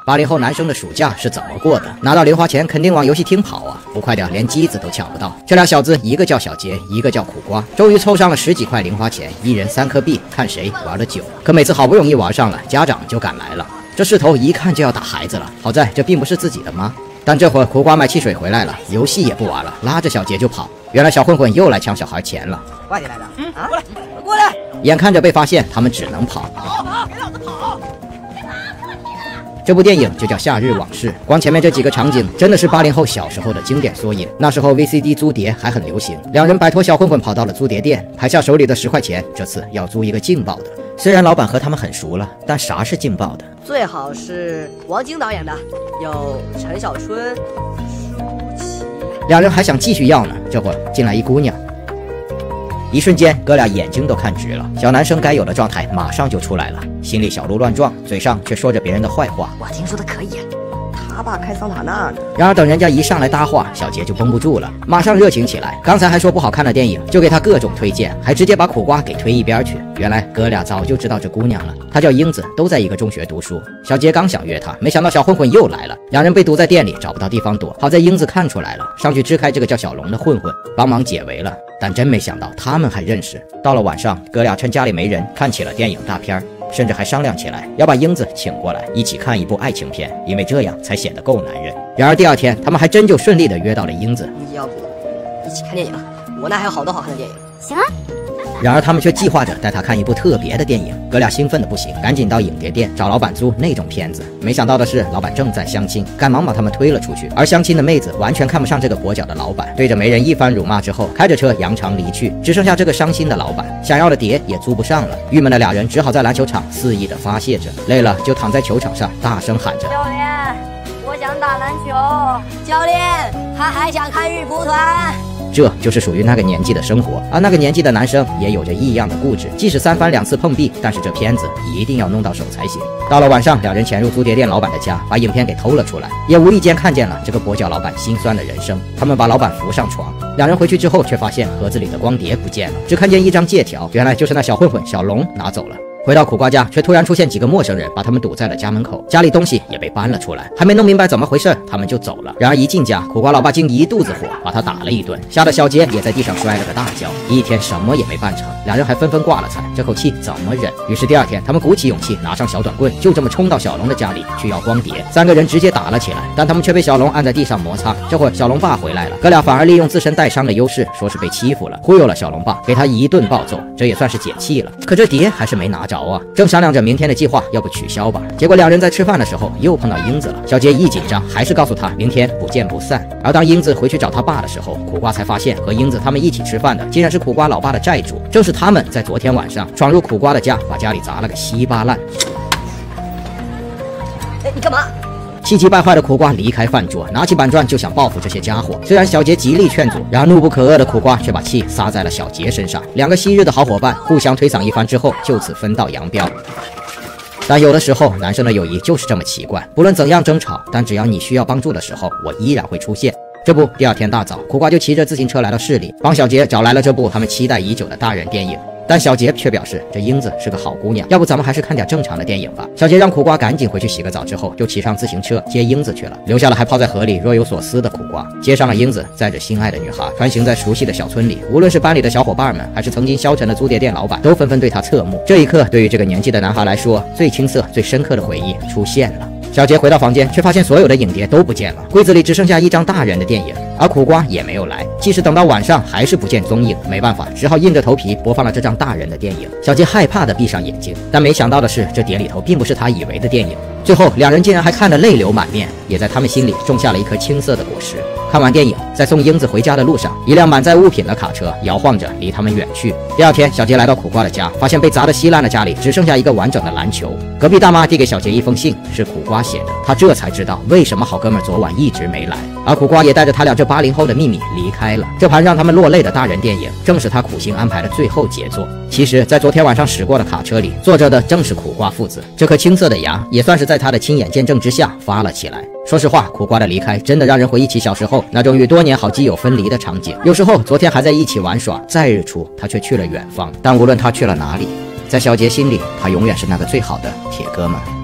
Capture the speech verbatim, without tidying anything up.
八零后男生的暑假是怎么过的？拿到零花钱肯定往游戏厅跑啊，不快点连机子都抢不到。这俩小子一个叫小杰，一个叫苦瓜，终于凑上了十几块零花钱，一人三颗币，看谁玩的久。可每次好不容易玩上了，家长就赶来了。这势头一看就要打孩子了，好在这并不是自己的妈。但这会儿苦瓜买汽水回来了，游戏也不玩了，拉着小杰就跑。原来小混混又来抢小孩钱了。 快点来的，嗯啊，过来，过来！ 眼看着被发现，他们只能跑。 跑跑，给老子跑！ 这部电影就叫《夏日往事》，光前面这几个场景真的是八零后小时候的经典缩影。那时候 V C D 租碟还很流行，两人摆脱小混混跑到了租碟店，拍下手里的十块钱，这次要租一个劲爆的。虽然老板和他们很熟了，但啥是劲爆的？ 最好是王晶导演的，有陈小春、舒淇。 两人还想继续要呢，这会儿进来一姑娘。一瞬间，哥俩眼睛都看直了，小男生该有的状态马上就出来了，心里小鹿乱撞，嘴上却说着别人的坏话。 我听说的可以，他爸开桑塔纳呢。 然而等人家一上来搭话，小杰就绷不住了，马上热情起来。刚才还说不好看的电影，就给他各种推荐，还直接把苦瓜给推一边去。原来哥俩早就知道这姑娘了，她叫英子，都在一个中学读书。小杰刚想约她，没想到小混混又来了，两人被堵在店里，找不到地方躲。好在英子看出来了，上去支开这个叫小龙的混混，帮忙解围了。但真没想到他们还认识。到了晚上，哥俩趁家里没人，看起了电影大片，甚至还商量起来要把英子请过来一起看一部爱情片，因为这样才显得够男人。然而第二天，他们还真就顺利的约到了英子。 要不一起看电影？我那还有好多好看的电影。 行啊。 然而他们却计划着带他看一部特别的电影，哥俩兴奋的不行，赶紧到影碟店找老板租那种片子。没想到的是，老板正在相亲，赶忙把他们推了出去。而相亲的妹子完全看不上这个跛脚的老板，对着媒人一番辱骂之后，开着车扬长离去，只剩下这个伤心的老板，想要的碟也租不上了。郁闷的俩人只好在篮球场肆意的发泄着，累了就躺在球场上大声喊着： 教练，我想打篮球。 教练，他还想看日蒲团。 这就是属于那个年纪的生活，而那个年纪的男生也有着异样的固执，即使三番两次碰壁，但是这片子一定要弄到手才行。到了晚上，两人潜入租碟店老板的家，把影片给偷了出来，也无意间看见了这个跛脚老板心酸的人生。他们把老板扶上床，两人回去之后，却发现盒子里的光碟不见了，只看见一张借条，原来就是那小混混小龙拿走了。回到苦瓜家，却突然出现几个陌生人，把他们堵在了家门口，家里东西也被搬了出来，还没弄明白怎么回事，他们就走了。然而一进家，苦瓜老爸竟一肚子火，把他打了一顿，吓得小杰也在地上摔了个大跤，一天什么也没办成，两人还纷纷挂了彩，这口气怎么忍？于是第二天，他们鼓起勇气，拿上小短棍，就这么冲到小龙的家里去要光碟，三个人直接打了起来，但他们却被小龙按在地上摩擦。这会儿小龙爸回来了，哥俩反而利用自身带伤的优势，说是被欺负了，忽悠了小龙爸，给他一顿暴揍，这也算是解气了。可这碟还是没拿着啊，正商量着明天的计划要不取消吧，结果两人在吃饭的时候又碰到英子了。小杰一紧张，还是告诉他明天不见不散。而当英子回去找他爸的时候，苦瓜才发现和英子他们一起吃饭的竟然是苦瓜老爸的债主，正是他们在昨天晚上闯入苦瓜的家，把家里砸了个稀巴烂。 哎，你干嘛？ 气急败坏的苦瓜离开饭桌，拿起板砖就想报复这些家伙。虽然小杰极力劝阻，然而怒不可遏的苦瓜却把气撒在了小杰身上。两个昔日的好伙伴互相推搡一番之后，就此分道扬镳。但有的时候，男生的友谊就是这么奇怪，不论怎样争吵，但只要你需要帮助的时候，我依然会出现。这不，第二天大早，苦瓜就骑着自行车来到市里，帮小杰找来了这部他们期待已久的大人电影。但小杰却表示，这英子是个好姑娘，要不咱们还是看点正常的电影吧。小杰让苦瓜赶紧回去洗个澡，之后就骑上自行车接英子去了，留下了还泡在河里若有所思的苦瓜。接上了英子，载着心爱的女孩，穿行在熟悉的小村里，无论是班里的小伙伴们，还是曾经消沉的租碟店老板，都纷纷对他侧目。这一刻，对于这个年纪的男孩来说，最青涩、最深刻的回忆出现了。小杰回到房间，却发现所有的影碟都不见了，柜子里只剩下一张大人的电影，而苦瓜也没有来。即使等到晚上，还是不见踪影，没办法，只好硬着头皮播放了这张大人的电影。小杰害怕的闭上眼睛，但没想到的是，这碟里头并不是他以为的电影。最后，两人竟然还看得泪流满面，也在他们心里种下了一颗青涩的果实。看完电影，在送英子回家的路上，一辆满载物品的卡车摇晃着离他们远去。第二天，小杰来到苦瓜的家，发现被砸得稀烂的家里只剩下一个完整的篮球。隔壁大妈递给小杰一封信，是苦瓜写的。他这才知道为什么好哥们昨晚一直没来。而苦瓜也带着他俩这八零后的秘密离开了。这盘让他们落泪的大人电影，正是他苦心安排的最后杰作。其实，在昨天晚上驶过的卡车里，坐着的正是苦瓜父子。这颗青涩的牙，也算是在他的亲眼见证之下发了起来。说实话，苦瓜的离开真的让人回忆起小时候那种与多年好基友分离的场景。有时候昨天还在一起玩耍，再日出他却去了远方。但无论他去了哪里，在小杰心里，他永远是那个最好的铁哥们。